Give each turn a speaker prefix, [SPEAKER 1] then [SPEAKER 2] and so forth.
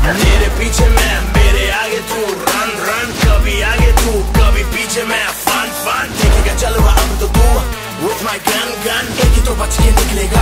[SPEAKER 1] तेरे पीछे मैं, मेरे आगे तू, रन रन, कभी आगे तू, कभी पीछे मैं, फन फन, देखेगा चलो अब तो तू, with my gun gun, एक ही तो बच के निकलेगा।